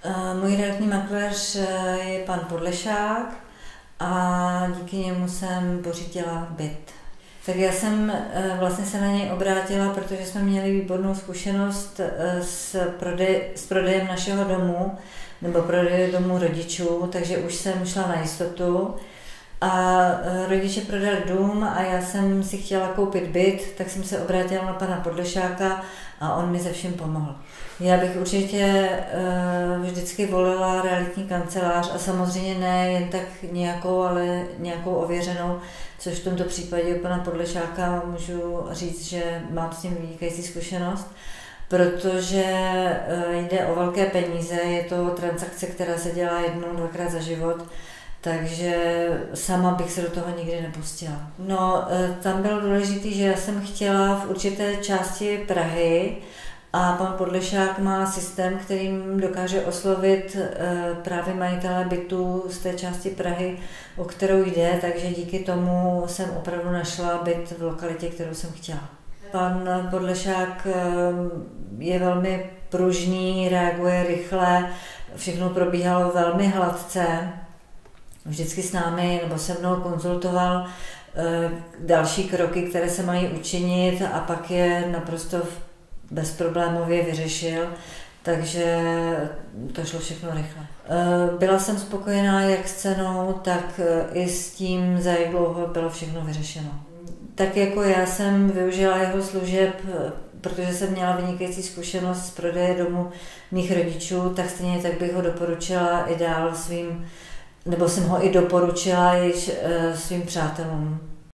Můj realitní makléř je pan Podlešák a díky němu jsem pořídila byt. Tak já jsem vlastně se na něj obrátila, protože jsme měli výbornou zkušenost s prodejem našeho domu, nebo prodejem domu rodičů, takže už jsem šla na jistotu. A rodiče prodali dům a já jsem si chtěla koupit byt, tak jsem se obrátila na pana Podlešáka a on mi se vším pomohl. Já bych určitě vždycky volila realitní kancelář a samozřejmě ne jen tak nějakou, ale nějakou ověřenou, což v tomto případě u pana Podlešáka můžu říct, že mám s tím vynikající zkušenost, protože jde o velké peníze, je to transakce, která se dělá jednou, dvakrát za život, takže sama bych se do toho nikdy nepustila. No, tam bylo důležité, že já jsem chtěla v určité části Prahy a pan Podlešák má systém, kterým dokáže oslovit právě majitele bytů z té části Prahy, o kterou jde, takže díky tomu jsem opravdu našla byt v lokalitě, kterou jsem chtěla. Pan Podlešák je velmi pružný, reaguje rychle, všechno probíhalo velmi hladce. Vždycky s námi nebo se mnou konzultoval další kroky, které se mají učinit a pak je naprosto bezproblémově vyřešil, takže to šlo všechno rychle. Byla jsem spokojená jak s cenou, tak i s tím, za jak dlouho bylo všechno vyřešeno. Tak jako já jsem využila jeho služeb, protože jsem měla vynikající zkušenost s prodejem domu mých rodičů, tak stejně tak bych ho doporučila i dál svým, nebo jsem ho i doporučila již svým přátelům.